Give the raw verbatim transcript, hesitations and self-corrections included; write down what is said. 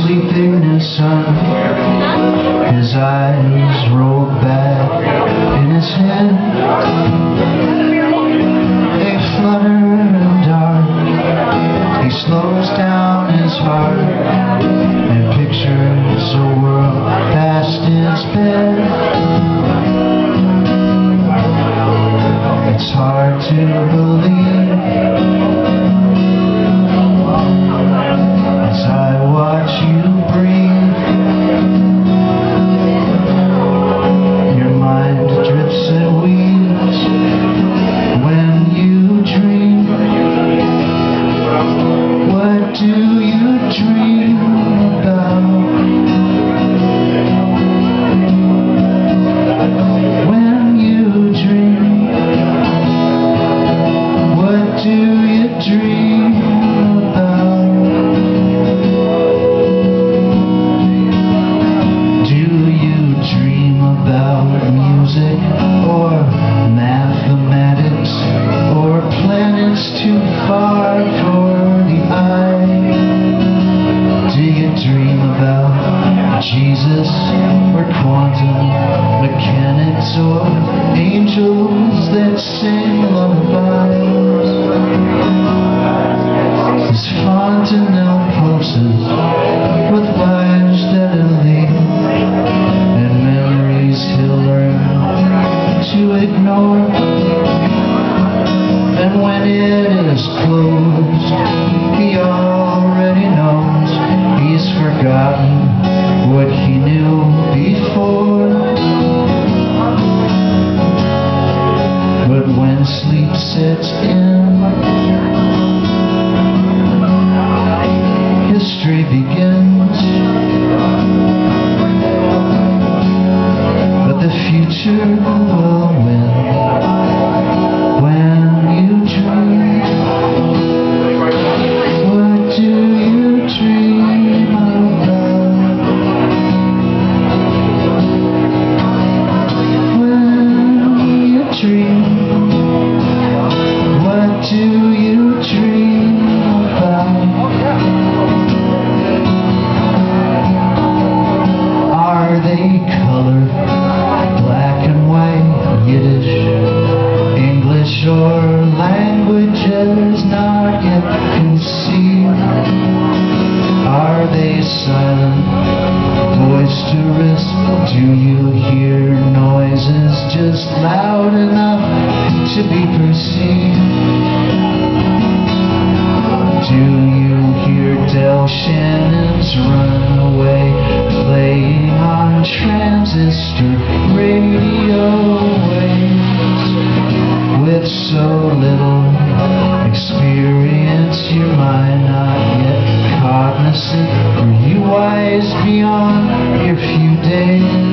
sleeping son, his eyes rolled back in his head. They flutter and dart. He slows down his heart and pictures a world past his bed. It's hard to believe as I watch you breathe. Your mind drifts and weaves when you dream. What do you dream about? When you dream, what do you dream about? Do you dream about music or mathematics or planets too far for the eye? Do you dream about Jesus or quantum mechanics or angels that sing lullabies? His fontanelle pulses with lives steadily and memories he'll learn to ignore. And when it is closed, he already knows he's forgotten what he knew before. But when sleep sets in, history begins. But the future will win when you dream. What do you dream about? When you dream, what do you dream about? Are they color, black and white, Yiddish, English, or languages not yet conceived? Are they silent, boisterous? Do you hear noises just loud enough to be perceived? Do you hear Del Shannon's Runaway playing on transistor radio waves? With so little experience, your mind not yet cognizant, are you wise beyond your few days?